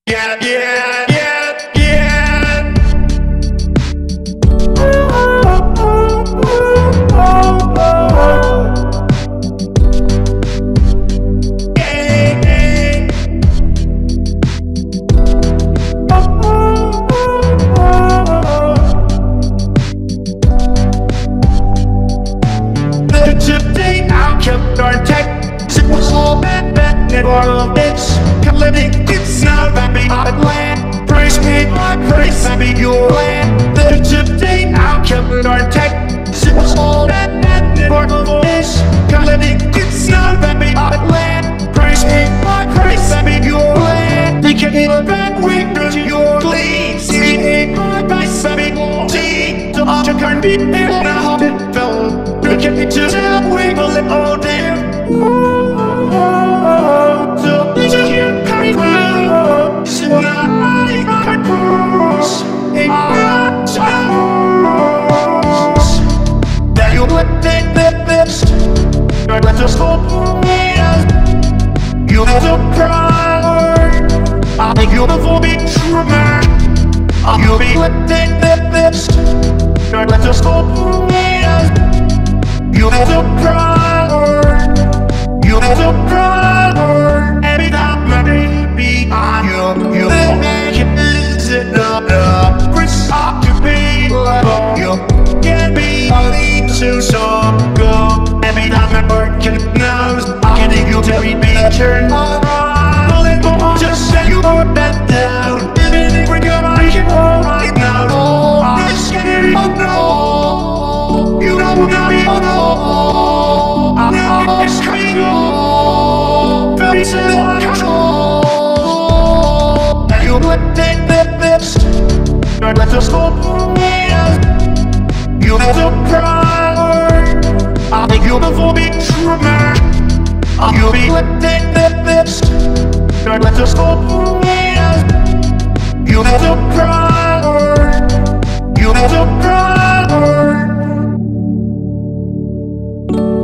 Yeah, yeah, yeah, yeah. Today I kept our tech. It was all bad, never of this. Living it's not that be my land. Praise me, my praise, I be your land. Today I kept our tech. It was all bad, never of this. Living it's not that be my land. Praise me, my praise, I be your land. They can get a bad way to your glee. See me, my praise, I be your see. So I can't be there now. It fell. Look at me to the way, but let all down. So please you carry through. So I can cross. That you would take the best. But let us go. You have to cry. I think you're the full be true man. You'll be let take the best. But let us go. You have to cry. You have to cry. Every time my baby on you make it visit the risk to be like you can't be lead to so go. Every time my bird can knows I can think you tell me turn around. Just say you put that down. Everything we got I can hold right now. Oh, this game oh no. You know not me oh no. I know it's crazy. Very simple control. And you would take the best. But let us go. You have to cry. I think you'll before be true man. You'll be let take the best. But let us go. You have to cry. You have to cry.